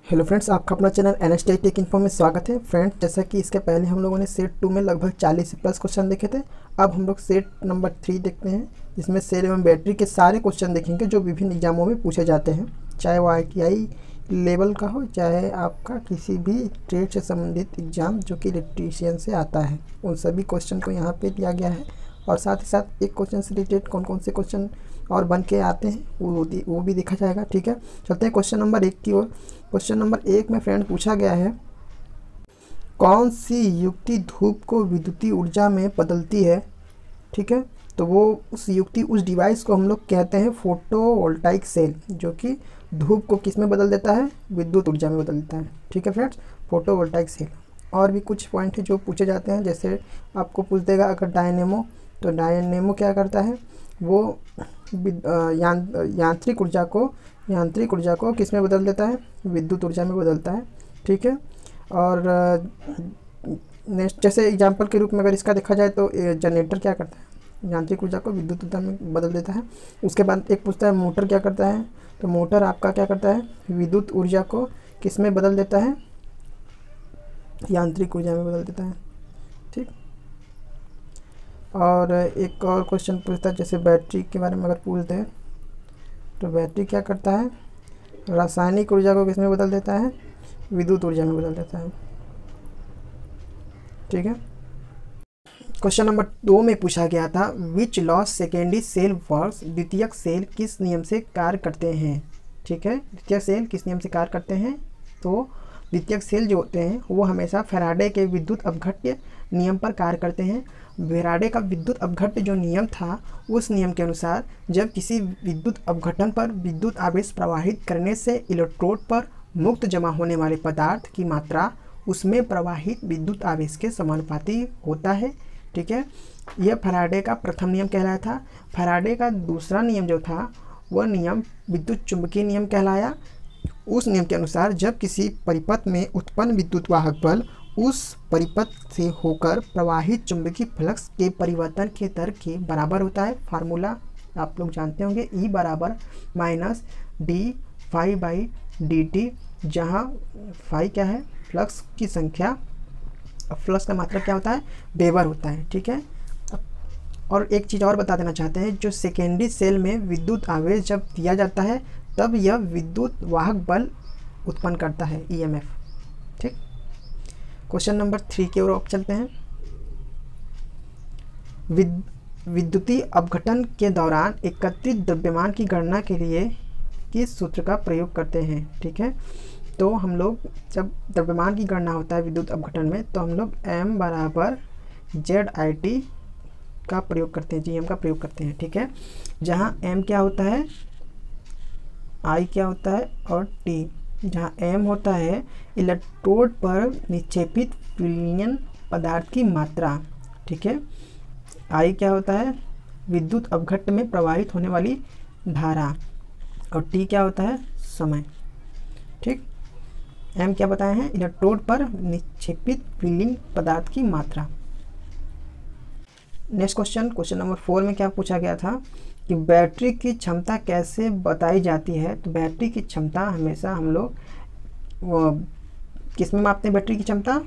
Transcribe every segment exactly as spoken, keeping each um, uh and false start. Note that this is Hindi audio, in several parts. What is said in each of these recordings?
हेलो फ्रेंड्स, आपका अपना channel N S T I tech info में स्वागत है। फ्रेंड्स, जैसा कि इसके पहले हम लोगों ने सेट टू में लगभग चालीस प्लस क्वेश्चन देखे थे। अब हम लोग सेट नंबर थ्री देखते हैं, जिसमें सेल एवं बैटरी के सारे क्वेश्चन देखेंगे जो विभिन्न एग्जामों में पूछे जाते हैं, चाहे वो आई टी आई लेवल का हो, चाहे आपका किसी भी ट्रेड से संबंधित एग्जाम जो कि इलेक्ट्रीशियन से आता है, उन सभी क्वेश्चन को यहाँ पर दिया गया है। और साथ ही साथ एक क्वेश्चन से रिलेटेड कौन कौन से क्वेश्चन और बन के आते हैं वो वो भी देखा जाएगा। ठीक है, चलते हैं क्वेश्चन नंबर एक की ओर। क्वेश्चन नंबर एक में फ्रेंड पूछा गया है, कौन सी युक्ति धूप को विद्युतीय ऊर्जा में बदलती है। ठीक है, तो वो उस युक्ति उस डिवाइस को हम लोग कहते हैं फोटोवोल्टाइक सेल, जो कि धूप को किस में बदल देता है, विद्युत ऊर्जा में बदल देता है। ठीक है फ्रेंड्स, फोटोवोल्टाइक सेल। और भी कुछ पॉइंट है जो पूछे जाते हैं, जैसे आपको पूछ देगा अगर डायनेमो, तो डायनेमो क्या करता है, वो यांत्रिक ऊर्जा को यांत्रिक ऊर्जा को किस में बदल देता है, विद्युत ऊर्जा में बदलता है। ठीक है, और नेक्स्ट जैसे एग्जांपल के रूप में अगर इसका देखा जाए तो जनरेटर क्या करता है, यांत्रिक ऊर्जा को विद्युत ऊर्जा में बदल देता है। उसके बाद एक पूछता है मोटर क्या करता है, तो मोटर आपका क्या करता है, विद्युत ऊर्जा को किस में बदल देता है, यांत्रिक ऊर्जा में बदल देता है। ठीक, और एक और क्वेश्चन पूछता है, जैसे बैटरी के बारे में अगर पूछ दे तो बैटरी क्या करता है, रासायनिक ऊर्जा को किस में बदल देता है, विद्युत ऊर्जा में बदल देता है। ठीक है, क्वेश्चन नंबर दो में पूछा गया था, which law secondary cell works, द्वितीयक सेल किस नियम से कार्य करते हैं। ठीक है, द्वितीयक सेल किस नियम से कार्य करते हैं, तो द्वितीयक सेल जो होते हैं वो हमेशा फैराडे के विद्युत अपघट्य नियम पर कार्य करते हैं। फैराडे का विद्युत अपघट्य जो नियम था, उस नियम के अनुसार जब किसी विद्युत अपघटन पर विद्युत आवेश प्रवाहित करने से इलेक्ट्रोड पर मुक्त जमा होने वाले पदार्थ की मात्रा उसमें प्रवाहित विद्युत आवेश के समानुपाती होता है। ठीक है, यह फैराडे का प्रथम नियम कहलाया था। फैराडे का दूसरा नियम जो था वह नियम विद्युत चुंबकीय नियम कहलाया। उस नियम के अनुसार जब किसी परिपथ में उत्पन्न विद्युत वाहक बल उस परिपथ से होकर प्रवाहित चुंबकीय फ्लक्स के परिवर्तन के दर के बराबर होता है। फार्मूला आप लोग जानते होंगे, ई बराबर minus d phi by d t, जहाँ फाई क्या है, फ्लक्स की संख्या, फ्लक्स का मात्रा क्या होता है, वेबर होता है। ठीक है, और एक चीज़ और बता देना चाहते हैं, जो सेकेंडरी सेल में विद्युत आवेश जब दिया जाता है तब यह विद्युत वाहक बल उत्पन्न करता है, ई एम एफ। ठीक, क्वेश्चन नंबर थ्री की ओर चलते हैं। विद विद्युतीय अपघटन के दौरान एकत्रित द्रव्यमान की गणना के लिए किस सूत्र का प्रयोग करते हैं। ठीक है, तो हम लोग जब द्रव्यमान की गणना होता है विद्युत अपघटन में, तो हम लोग m बराबर जेड आई टी का प्रयोग करते हैं, जी एम का प्रयोग करते हैं। ठीक है, जहाँ m क्या होता है, I क्या होता है, और T, जहाँ m होता है इलेक्ट्रोड पर निक्षेपित विलयन पदार्थ की मात्रा। ठीक है, I क्या होता है, विद्युत अपघट्य में प्रवाहित होने वाली धारा, और T क्या होता है, समय। ठीक, m क्या बताए हैं, इलेक्ट्रोड पर निक्षेपित विलयन पदार्थ की मात्रा। Next question, question number four में क्या पूछा गया था कि बैटरी की क्षमता कैसे बताई जाती है। तो बैटरी की क्षमता हमेशा हम लोग किस में मापते हैं, बैटरी की क्षमता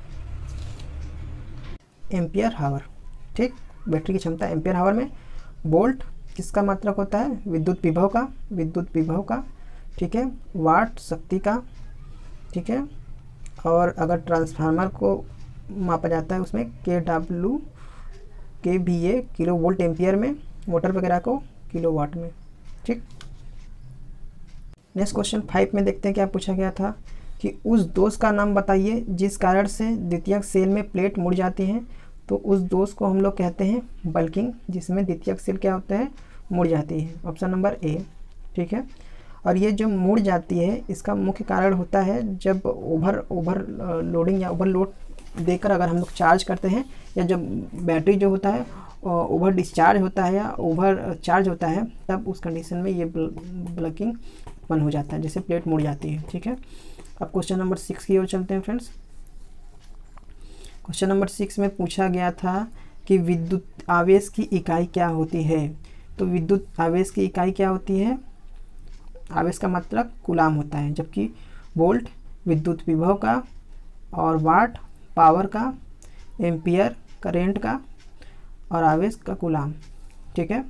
एम्पियर हावर। ठीक, बैटरी की क्षमता एम्पियर हावर में। वोल्ट किसका मात्रक होता है, विद्युत विभव का, विद्युत विभव का। ठीक है, वाट शक्ति का। ठीक है, और अगर ट्रांसफार्मर को मापा जाता है उसमें के W K V A kilo volt ampere में, मोटर वगैरह को किलो वाट में। ठीक, नेक्स्ट क्वेश्चन फाइव में देखते हैं क्या पूछा गया था कि उस दोष का नाम बताइए जिस कारण से द्वितीयक सेल में प्लेट मुड़ जाती हैं। तो उस दोष को हम लोग कहते हैं बल्किंग, जिसमें द्वितीयक सेल क्या होता है, मुड़ जाती है। Option number A. ठीक है, और ये जो मुड़ जाती है इसका मुख्य कारण होता है जब ओवर ओवर लोडिंग या ओवरलोड देकर अगर हम लोग चार्ज करते हैं, या जब बैटरी जो होता है ओवर डिस्चार्ज होता है या ओवर चार्ज होता है, तब उस कंडीशन में ये ब्लकिंग बंद हो जाता है, जैसे प्लेट मुड़ जाती है। ठीक है, अब क्वेश्चन नंबर सिक्स की ओर चलते हैं फ्रेंड्स। क्वेश्चन नंबर सिक्स में पूछा गया था कि विद्युत आवेश की इकाई क्या होती है। तो विद्युत आवेश की इकाई क्या होती है, आवेश का मात्रक कूलाम होता है, जबकि वोल्ट विद्युत विभव का, और वाट पावर का, एम्पियर करेंट का, और आवेश का कूलाम। ठीक है,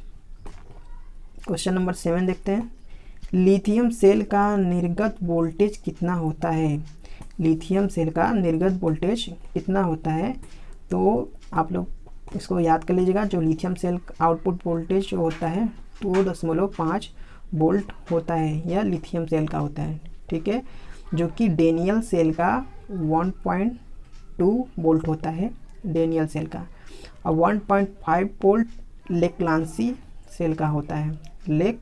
क्वेश्चन नंबर सेवन देखते हैं। लिथियम सेल का निर्गत वोल्टेज कितना होता है? लिथियम सेल का निर्गत वोल्टेज कितना होता है? तो आप लोग इसको याद कर लीजिएगा। जो लिथियम सेल आउटपुट वोल्टेज जो होता है दो दशमलव पाँच वोल्ट होता है, यह लिथियम सेल का होता है। ठीक है, जो कि डेनियल सेल का वन पॉइंट टू वोल्ट होता है, डेनियल सेल का, और one point five volt Leclanche cell का होता है, लेक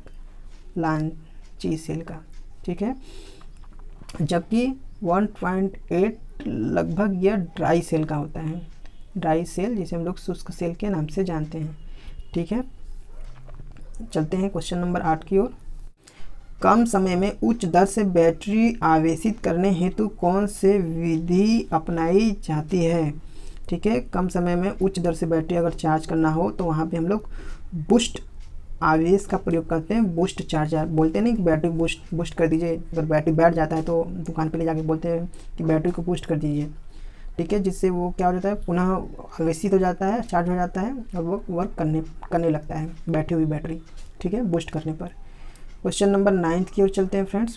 लांची सेल का। ठीक है, जबकि वन पॉइंट एट लगभग यह ड्राई सेल का होता है, ड्राई सेल जिसे हम लोग शुष्क सेल के नाम से जानते हैं। ठीक है, चलते हैं क्वेश्चन नंबर आठ की ओर। कम समय में उच्च दर से बैटरी आवेशित करने हेतु कौन से विधि अपनाई जाती है? ठीक है, कम समय में उच्च दर से बैटरी अगर चार्ज करना हो तो वहाँ पे हम लोग बूस्ट आवेश का प्रयोग करते हैं। बूस्ट चार्जर बोलते हैं नहीं कि बैटरी बूस्ट बूस्ट कर दीजिए। अगर बैटरी बैठ जाता है तो दुकान पे ले जाके बोलते हैं कि बैटरी को बूस्ट कर दीजिए। ठीक है, जिससे वो क्या हो जाता है, पुनः आवेशित हो जाता है, चार्ज हो जाता है और वो वर्क करने करने लगता है बैठी हुई बैटरी। ठीक है, बूस्ट करने पर। क्वेश्चन नंबर नाइन्थ की ओर चलते हैं फ्रेंड्स।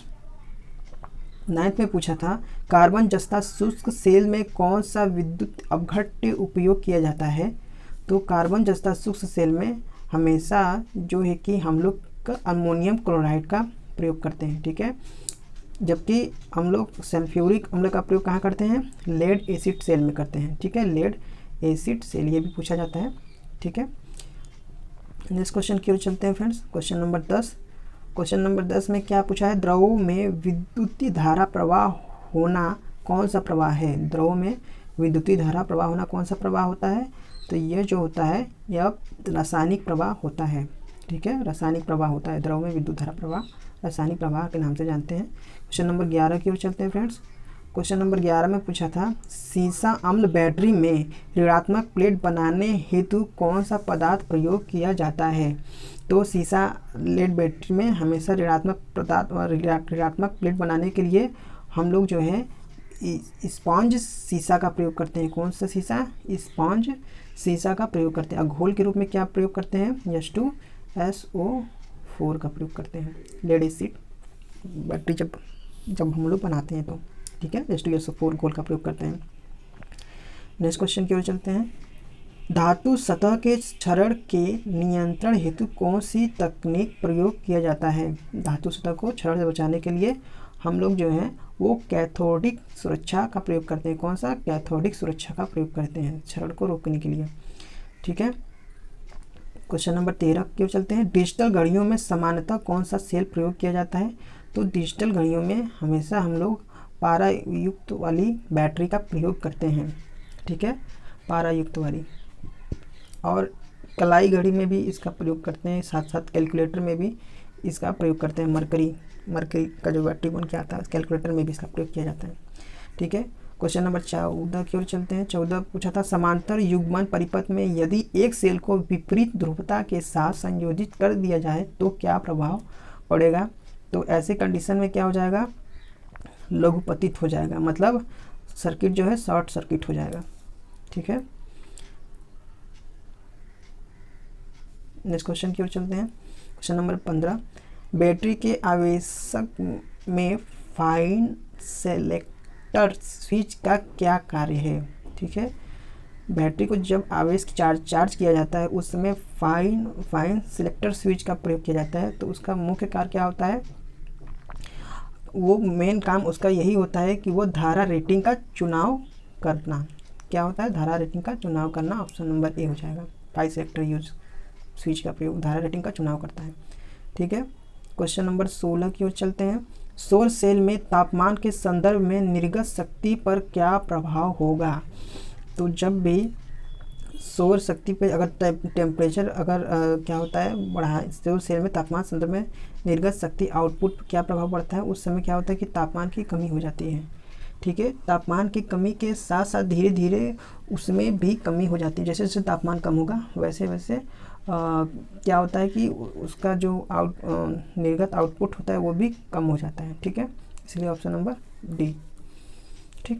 नाइन्थ में पूछा था कार्बन जस्ता शुष्क सेल में कौन सा विद्युत अपघट्य उपयोग किया जाता है? तो कार्बन जस्ता शुष्क सेल में हमेशा जो है कि हम लोग अमोनियम क्लोराइड का प्रयोग करते हैं। ठीक है, जबकि हम लोग सल्फ्यूरिक अम्ल का प्रयोग कहाँ करते हैं? लेड एसिड सेल में करते हैं। ठीक है, लेड एसिड सेल ये भी पूछा जाता है। ठीक है, नेक्स्ट क्वेश्चन की ओर चलते हैं फ्रेंड्स। क्वेश्चन नंबर दस। क्वेश्चन नंबर दस में क्या पूछा है? द्रव में विद्युतीय धारा प्रवाह होना कौन सा प्रवाह है? द्रव में विद्युतीय धारा प्रवाह होना कौन सा प्रवाह होता है? तो ये जो होता है यह रासायनिक प्रवाह होता है। ठीक है, रासायनिक प्रवाह होता है। द्रव में विद्युत धारा प्रवाह रासायनिक प्रवाह के नाम से जानते हैं। क्वेश्चन नंबर ग्यारह की ओर चलते हैं फ्रेंड्स। क्वेश्चन नंबर ग्यारह में पूछा था सीसा अम्ल बैटरी में ऋणात्मक प्लेट बनाने हेतु कौन सा पदार्थ प्रयोग किया जाता है? तो सीसा लेड बैटरी में हमेशा ऋणात्मक पदार्थ ऋणात्मक प्लेट बनाने के लिए हम लोग जो है स्पॉन्ज सीसा का प्रयोग करते हैं। कौन सा सीसा? स्पॉन्ज सीसा का प्रयोग करते हैं। घोल के रूप में क्या प्रयोग करते हैं? H two S O four का प्रयोग करते हैं। लेड एसिड बैटरी जब जब हम लोग बनाते हैं तो ठीक है, H two S O four घोल का प्रयोग करते हैं। नेक्स्ट क्वेश्चन की ओर चलते हैं। धातु सतह के क्षरण के नियंत्रण हेतु कौन सी तकनीक प्रयोग किया जाता है? धातु सतह को क्षरण से बचाने के लिए हम लोग जो है वो कैथोडिक सुरक्षा का प्रयोग करते हैं। कौन सा? कैथोडिक सुरक्षा का प्रयोग करते हैं क्षरण को रोकने के लिए। ठीक है, क्वेश्चन नंबर तेरह की ओर चलते हैं। डिजिटल घड़ियों में सामान्यतः कौन सा सेल प्रयोग किया जाता है? तो डिजिटल घड़ियों में हमेशा हम लोग पारा युक्त वाली बैटरी का प्रयोग करते हैं। ठीक है, पारा युक्त वाली। और कलाई घड़ी में भी इसका प्रयोग करते हैं, साथ साथ कैलकुलेटर में भी इसका प्रयोग करते हैं। मरकरी मरकरी का जो बैटरी बन के आता है कैलकुलेटर में भी इसका प्रयोग किया जाता है। ठीक है, क्वेश्चन नंबर चौदह की ओर चलते हैं। चौदह पूछा था समांतर युग्मन परिपथ में यदि एक सेल को विपरीत ध्रुवता के साथ संयोजित कर दिया जाए तो क्या प्रभाव पड़ेगा? तो ऐसे कंडीशन में क्या हो जाएगा? लघुपतित हो जाएगा, मतलब सर्किट जो है शॉर्ट सर्किट हो जाएगा। ठीक है, नेक्स्ट क्वेश्चन की ओर चलते हैं। क्वेश्चन नंबर पंद्रह। बैटरी के आवेशक में फाइन सेलेक्टर स्विच का क्या कार्य है? ठीक है, बैटरी को जब आवेश की चार्ज चार्ज किया जाता है उस समय फाइन फाइन सेलेक्टर स्विच का प्रयोग किया जाता है। तो उसका मुख्य कार्य क्या होता है? वो मेन काम उसका यही होता है कि वो धारा रेटिंग का चुनाव करना। क्या होता है? धारा रेटिंग का चुनाव करना। ऑप्शन नंबर ए हो जाएगा। फाइन सेलेक्टर यूज स्विच का प्रयोग धारा रेटिंग का चुनाव करता है। ठीक है, क्वेश्चन नंबर सोलह की ओर चलते हैं। सौर सेल में तापमान के संदर्भ में निर्गत शक्ति पर क्या प्रभाव होगा? तो जब भी सौर शक्ति पे अगर टेम्परेचर अगर आ, क्या होता है बढ़ा, सौर सेल में तापमान संदर्भ में निर्गत शक्ति आउटपुट पर क्या प्रभाव पड़ता है? उस समय क्या होता है कि तापमान की कमी हो जाती है। ठीक है, तापमान की कमी के साथ साथ धीरे धीरे उसमें भी कमी हो जाती है। जैसे जैसे तापमान कम होगा वैसे वैसे आ, क्या होता है कि उसका जो आउट निर्गत आउटपुट होता है वो भी कम हो जाता है। ठीक है, इसलिए ऑप्शन नंबर डी। ठीक,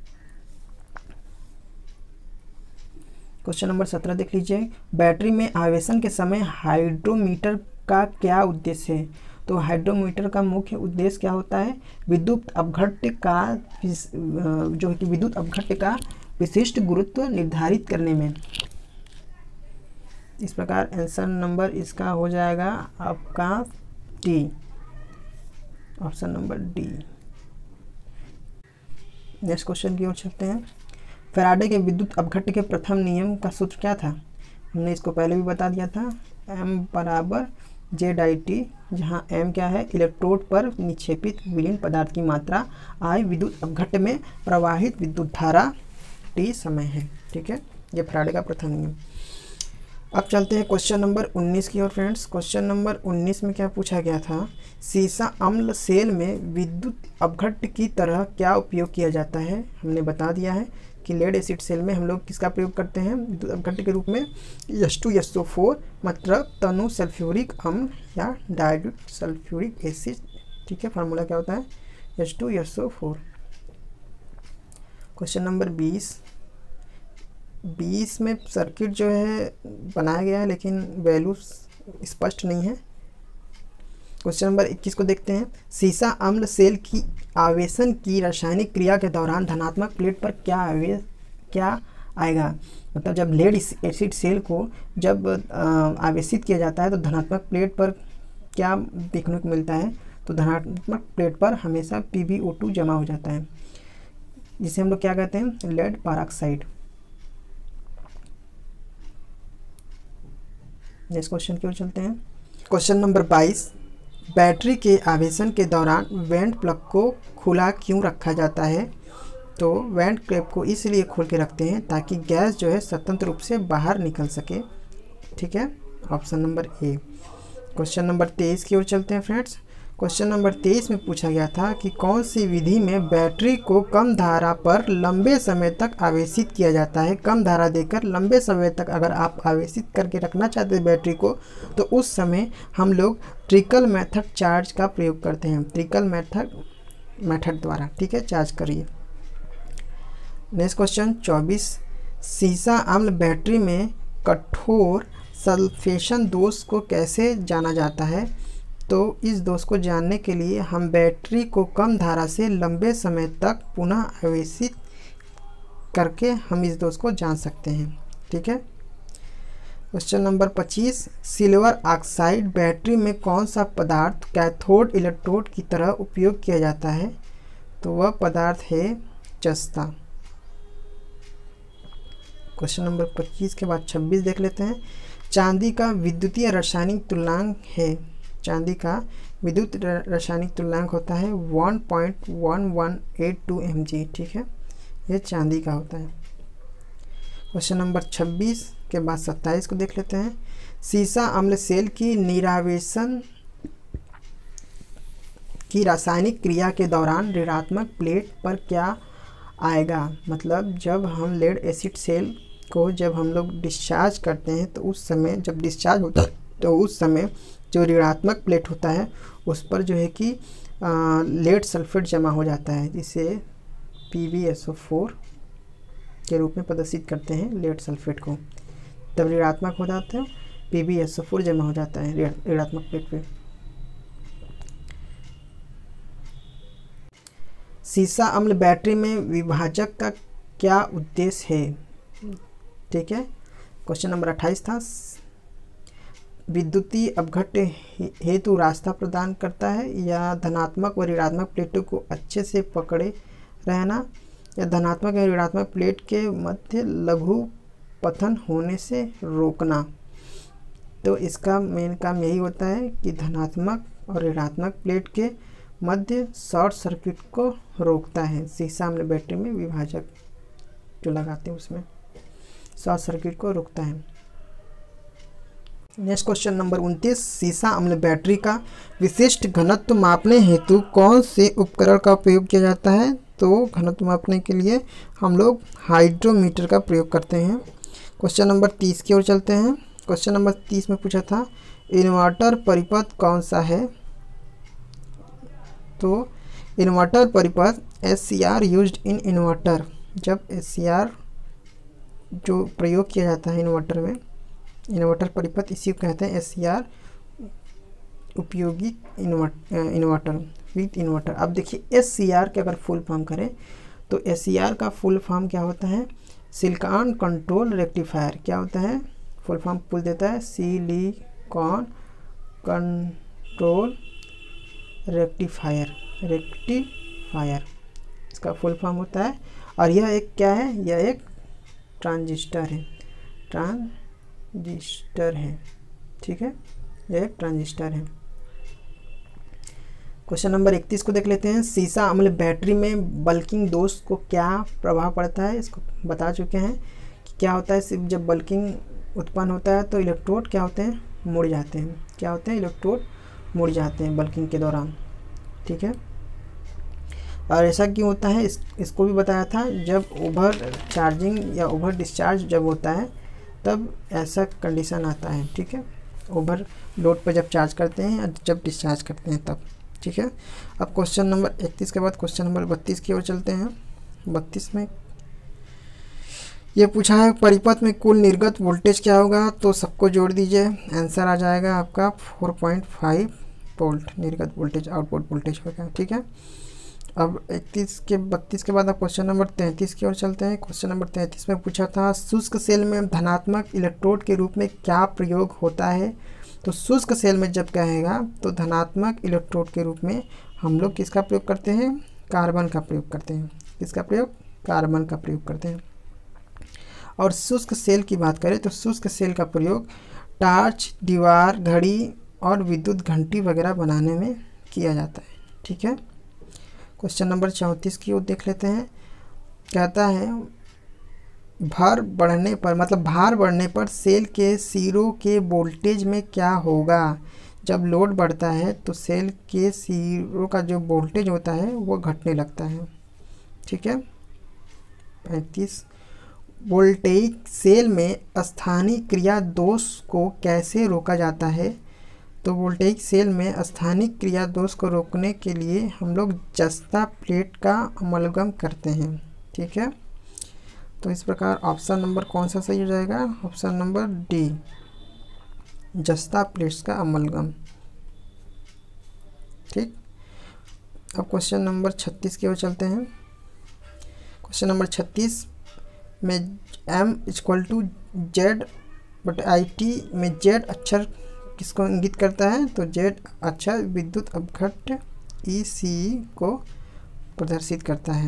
क्वेश्चन नंबर सत्रह देख लीजिए। बैटरी में आवेशन के समय हाइड्रोमीटर का क्या उद्देश्य है? तो हाइड्रोमीटर का मुख्य उद्देश्य क्या होता है? विद्युत अपघट्य का जो है कि विद्युत अपघट्य का विशिष्ट गुरुत्व निर्धारित करने में। इस प्रकार आंसर नंबर इसका हो जाएगा आपका D, option number D. Next question की ओर चलते हैं। फैराडे के विद्युत अपघट्य के प्रथम नियम का सूत्र क्या था? हमने इसको पहले भी बता दिया था, एम बराबर जेड आई टी, जहाँ एम क्या है? इलेक्ट्रोड पर निक्षेपित विलीन पदार्थ की मात्रा, आई विद्युत अपघट्य में प्रवाहित विद्युत धारा, टी समय है। ठीक है, ये फैराडे का प्रथम नियम। अब चलते हैं क्वेश्चन नंबर उन्नीस की ओर फ्रेंड्स। क्वेश्चन नंबर उन्नीस में क्या पूछा गया था? सीसा अम्ल सेल में विद्युत अपघट्य की तरह क्या उपयोग किया जाता है? हमने बता दिया है कि लेड एसिड सेल में हम लोग किसका प्रयोग करते हैं विद्युत अपघट्य के रूप में? H two S O four, मतलब तनु सल्फ्यूरिक अम्ल या डाइल्यूट सल्फ्यूरिक एसिड। ठीक है, फार्मूला क्या होता है? H two S O four. Question number बीस बीस में सर्किट जो है बनाया गया है लेकिन वैल्यू स्पष्ट नहीं है। क्वेश्चन नंबर इक्कीस को देखते हैं। सीसा अम्ल सेल की आवेशन की रासायनिक क्रिया के दौरान धनात्मक प्लेट पर क्या आवेश क्या आएगा? मतलब जब लेड एसिड सेल को जब आवेशित किया जाता है तो धनात्मक प्लेट पर क्या देखने को मिलता है? तो धनात्मक प्लेट पर हमेशा पी बी ओ टू जमा हो जाता है, जिसे हम लोग क्या कहते हैं? Lead peroxide. नेक्स्ट क्वेश्चन की ओर चलते हैं। क्वेश्चन नंबर बाईस। बैटरी के आवेशन के दौरान वेंट प्लग को खुला क्यों रखा जाता है? तो वेंट प्लग को इसलिए खोल के रखते हैं ताकि गैस जो है स्वतंत्र रूप से बाहर निकल सके। ठीक है, option number A. Question number तेईस की ओर चलते हैं फ्रेंड्स। क्वेश्चन नंबर तेईस में पूछा गया था कि कौन सी विधि में बैटरी को कम धारा पर लंबे समय तक आवेशित किया जाता है? कम धारा देकर लंबे समय तक अगर आप आवेशित करके रखना चाहते हैं बैटरी को, तो उस समय हम लोग ट्रिकल मेथड चार्ज का प्रयोग करते हैं। ट्रिकल मेथड मेथड द्वारा, ठीक है, चार्ज करिए। नेक्स्ट क्वेश्चन चौबीस। सीसा अम्ल बैटरी में कठोर सल्फेशन दोष को कैसे जाना जाता है? तो इस दोष को जानने के लिए हम बैटरी को कम धारा से लंबे समय तक पुनः आवेशित करके हम इस दोष को जान सकते हैं। ठीक है, क्वेश्चन नंबर पच्चीस। सिल्वर ऑक्साइड बैटरी में कौन सा पदार्थ कैथोड इलेक्ट्रोड की तरह उपयोग किया जाता है? तो वह पदार्थ है जस्ता। क्वेश्चन नंबर पच्चीस के बाद छब्बीस देख लेते हैं। चांदी का विद्युतीय रासायनिक तुल्यांक है चांदी का विद्युत रासायनिक तुल्यांक होता है one point one one eight two M G. ठीक है, ये चांदी का होता है। क्वेश्चन नंबर छब्बीस के बाद सत्ताईस को देख लेते हैं। सीसा अम्ल सेल की निरावेशन की रासायनिक क्रिया के दौरान ऋणात्मक प्लेट पर क्या आएगा? मतलब जब हम लेड एसिड सेल को जब हम लोग डिस्चार्ज करते हैं तो उस समय जब डिस्चार्ज होता है तो उस समय जो ऋणात्मक प्लेट होता है उस पर जो है कि लेड सल्फेट जमा हो जाता है, जिसे P B S O four के रूप में प्रदर्शित करते हैं लेड सल्फेट को। तब ऋणात्मक हो जाता है, P B S O four जमा हो जाता है ऋणात्मक प्लेट पे। सीसा अम्ल बैटरी में विभाजक का क्या उद्देश्य है? ठीक है, क्वेश्चन नंबर अट्ठाईस था। विद्युतीय अपघट्य हेतु रास्ता प्रदान करता है या धनात्मक व ऋणात्मक प्लेटों को अच्छे से पकड़े रहना, या धनात्मक या ऋणात्मक प्लेट के मध्य लघु पतन होने से रोकना। तो इसका मेन काम यही होता है कि धनात्मक और ऋणात्मक प्लेट के मध्य शॉर्ट सर्किट को रोकता है। सीसा अम्ल बैटरी में विभाजक जो लगाते हैं उसमें शॉर्ट सर्किट को रोकता है। नेक्स्ट क्वेश्चन नंबर उनतीस। सीसा अम्ल बैटरी का विशिष्ट घनत्व मापने हेतु कौन से उपकरण का उपयोग किया जाता है? तो घनत्व मापने के लिए हम लोग हाइड्रोमीटर का प्रयोग करते हैं। क्वेश्चन नंबर तीस की ओर चलते हैं। क्वेश्चन नंबर तीस में पूछा था इन्वर्टर परिपथ कौन सा है? तो इन्वर्टर परिपथ S C R used in inverter, जब एस सी आर जो प्रयोग किया जाता है इन्वर्टर में, इन्वर्टर परिपथ इसी को कहते हैं एस सी आर उपयोगी इन्वर्ट इन्वर्टर विथ इन्वर्टर। अब देखिए एस सी आर के अगर फुल फॉर्म करें तो एस सी आर का फुल फॉर्म क्या होता है, सिलिकॉन कंट्रोल रेक्टिफायर। क्या होता है, फुल फॉर्म पुल देता है सिलिकॉन कंट्रोल रेक्टिफायर, रेक्टिफायर इसका फुल फॉर्म होता है। और यह एक क्या है, यह एक ट्रांजिस्टर है, ट्रांजिस्टर है, ठीक है, यह एक ट्रांजिस्टर है। क्वेश्चन नंबर इकतीस को देख लेते हैं। सीसा अम्ल बैटरी में बल्किंग दोष को क्या प्रभाव पड़ता है, इसको बता चुके हैं कि क्या होता है। सिर्फ जब बल्किंग उत्पन्न होता है तो इलेक्ट्रोड क्या होते हैं, मुड़ जाते हैं। क्या होते हैं, इलेक्ट्रोड मुड़ जाते हैं बल्किंग के दौरान, ठीक है। और ऐसा क्यों होता है, इस इसको भी बताया था, जब ओवर चार्जिंग या ओवर डिस्चार्ज जब होता है तब ऐसा कंडीशन आता है, ठीक है। ओवर लोड पर जब चार्ज करते हैं या जब डिस्चार्ज करते हैं तब, ठीक है। अब क्वेश्चन नंबर इकतीस के बाद क्वेश्चन नंबर बत्तीस की ओर चलते हैं। बत्तीस में ये पूछा है परिपथ में कुल निर्गत वोल्टेज क्या होगा, तो सबको जोड़ दीजिए, आंसर आ जाएगा आपका चार पॉइंट पाँच वोल्ट निर्गत वोल्टेज, आउटपुट वोल्टेज होगा, ठीक है। अब इकतीस के बत्तीस के बाद अब क्वेश्चन नंबर तैंतीस की ओर चलते हैं। क्वेश्चन नंबर तैंतीस में पूछा था शुष्क सेल में धनात्मक इलेक्ट्रोड के रूप में क्या प्रयोग होता है, तो शुष्क सेल में जब कहेगा तो धनात्मक इलेक्ट्रोड के रूप में हम लोग किसका प्रयोग करते हैं, कार्बन का प्रयोग करते हैं। किसका प्रयोग, कार्बन का प्रयोग करते हैं। और शुष्क सेल की बात करें तो शुष्क सेल का प्रयोग टार्च, दीवार, घड़ी और विद्युत घंटी वगैरह बनाने में किया जाता है, ठीक है। क्वेश्चन नंबर चौंतीस की ओर देख लेते हैं। कहता है भार बढ़ने पर, मतलब भार बढ़ने पर सेल के सिरों के वोल्टेज में क्या होगा। जब लोड बढ़ता है तो सेल के सिरों का जो वोल्टेज होता है वो घटने लगता है, ठीक है। पैंतीस, वोल्टेइक सेल में स्थानीय क्रिया दोष को कैसे रोका जाता है, तो वोल्टेइक सेल में स्थानिक क्रिया दोष को रोकने के लिए हम लोग जस्ता प्लेट का अमलगम करते हैं, ठीक है। तो इस प्रकार ऑप्शन नंबर कौन सा सही हो जाएगा, ऑप्शन नंबर डी, जस्ता प्लेट्स का अमलगम, ठीक। अब क्वेश्चन नंबर छत्तीस की ओर चलते हैं। क्वेश्चन नंबर छत्तीस में M equal to Z but I T में जेड अक्षर किसको इंगित करता है, तो जेड अक्षर विद्युत अपघट्ट ई सी को प्रदर्शित करता है।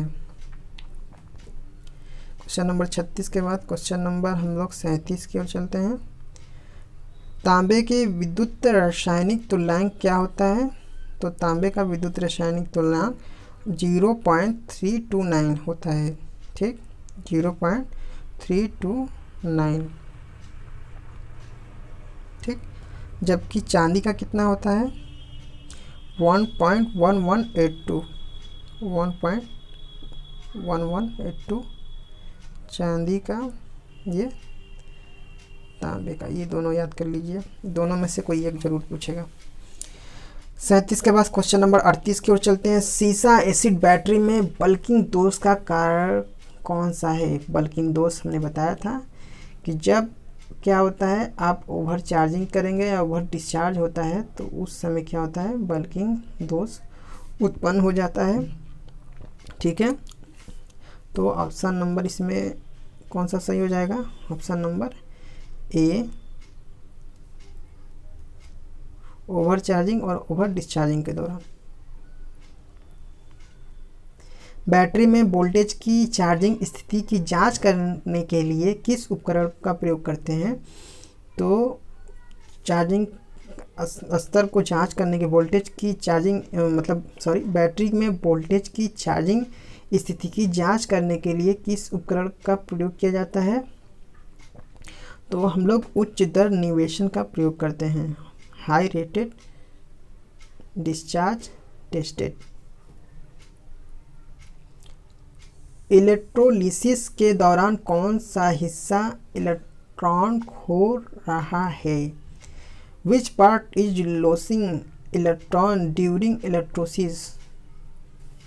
क्वेश्चन नंबर छत्तीस के बाद क्वेश्चन नंबर हम लोग सैंतीस की ओर चलते हैं। तांबे के विद्युत रासायनिक तुल्यांक क्या होता है, तो तांबे का विद्युत रासायनिक तुल्यांक zero point three two nine होता है, ठीक, zero point three two nine, ठीक। जबकि चांदी का कितना होता है, one point one one eight two, one point one one eight two चांदी का, ये तांबे का, ये दोनों याद कर लीजिए, दोनों में से कोई एक जरूर पूछेगा। सैंतीस के बाद क्वेश्चन नंबर अड़तीस की ओर चलते हैं। सीसा एसिड बैटरी में बल्किंग दोष का कारण कौन सा है। बल्किंग दोष हमने बताया था कि जब क्या होता है, आप ओवर चार्जिंग करेंगे या ओवर डिस्चार्ज होता है तो उस समय क्या होता है, बल्किंग दोष उत्पन्न हो जाता है, ठीक है। तो ऑप्शन नंबर इसमें कौन सा सही हो जाएगा, option number A, overcharging और ओवर डिस्चार्जिंग के दौरान। बैटरी में वोल्टेज की चार्जिंग स्थिति की जांच करने के लिए किस उपकरण का प्रयोग करते हैं, तो चार्जिंग स्तर को जांच करने के, वोल्टेज की चार्जिंग मतलब सॉरी बैटरी में वोल्टेज की चार्जिंग स्थिति की जांच करने के लिए किस उपकरण का प्रयोग किया जाता है, तो हम लोग उच्च दर निवेशन का प्रयोग करते हैं, high rated discharge tested. Electrolysis के दौरान कौन सा हिस्सा इलेक्ट्रॉन खो रहा है, which part is losing electron during electrolysis,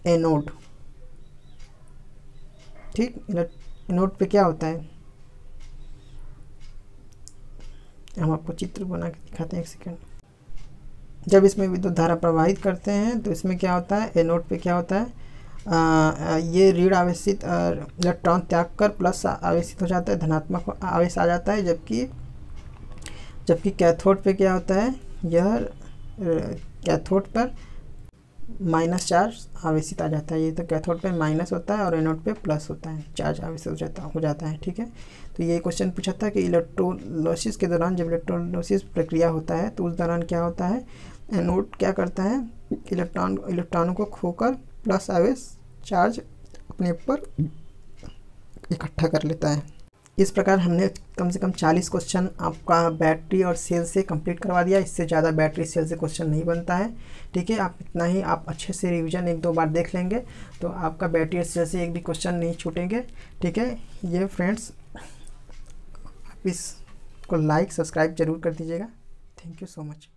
anode. ठीक, एनोड पे क्या होता है, हम आपको चित्र बना के दिखाते हैं, एक सेकेंड। जब इसमें विद्युत धारा प्रवाहित करते हैं तो इसमें क्या होता है, एनोड पे क्या होता है, आ, ये ऋण आवेशित इलेक्ट्रॉन त्याग कर प्लस आवेशित हो जाता है, धनात्मक आवेश आ जाता है। जबकि जबकि कैथोड पे क्या होता है, यह कैथोड पर माइनस चार्ज आवेशित आ जाता है। ये तो कैथोड पे माइनस होता है और एनोड पे प्लस होता है, चार्ज आवेशित हो जाता हो जाता है। ठीक है, तो ये क्वेश्चन पूछा था कि इलेक्ट्रोलिसिस के दौरान, जब इलेक्ट्रोलिसिस प्रक्रिया होता है तो उस दौरान क्या होता है, एनोड क्या करता है, इलेक्ट्रॉन इलेक्ट्रॉनों को खोकर प्लस आवेश चार्ज अपने ऊपर इकट्ठा कर लेता है। इस प्रकार हमने कम से कम चालीस क्वेश्चन आपका बैटरी और सेल से कंप्लीट करवा दिया। इससे ज़्यादा बैटरी सेल से क्वेश्चन नहीं बनता है। ठीक है, आप इतना ही आप अच्छे से रिवीजन एक दो बार देख लेंगे तो आपका बैटरी और सेल से एक भी क्वेश्चन नहीं छूटेंगे। ठीक है, ये फ्रेंड्स आप इसको लाइक सब्सक्राइब जरूर कर दीजिएगा। Thank you so much.